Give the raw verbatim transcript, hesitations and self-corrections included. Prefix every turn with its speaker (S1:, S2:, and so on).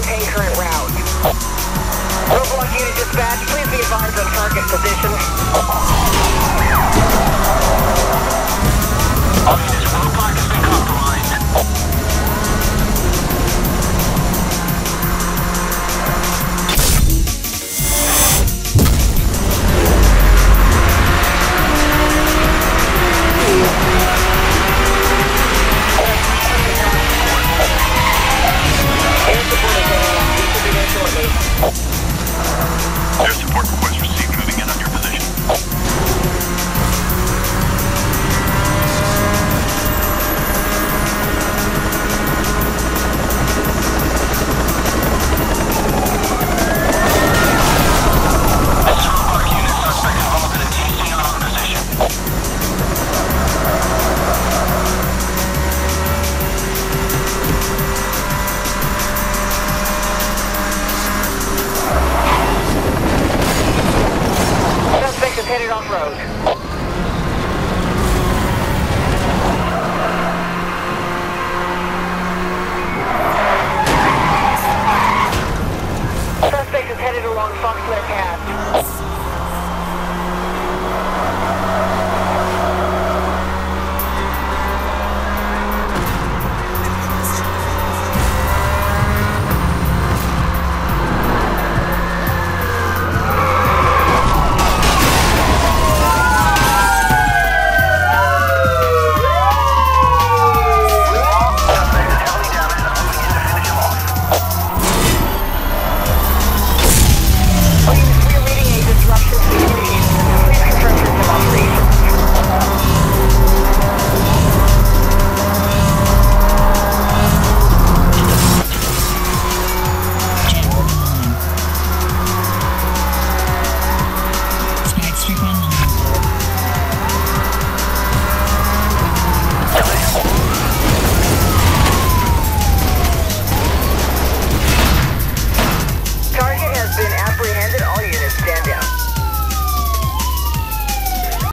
S1: maintain current route. Roadblock unit dispatch, please be advised on target position. All units, roadblock has been compromised.
S2: Air support request received. Moving in on your position. Roadblock unit, suspect involved in a T C on position.
S1: Suspect is headed off-road.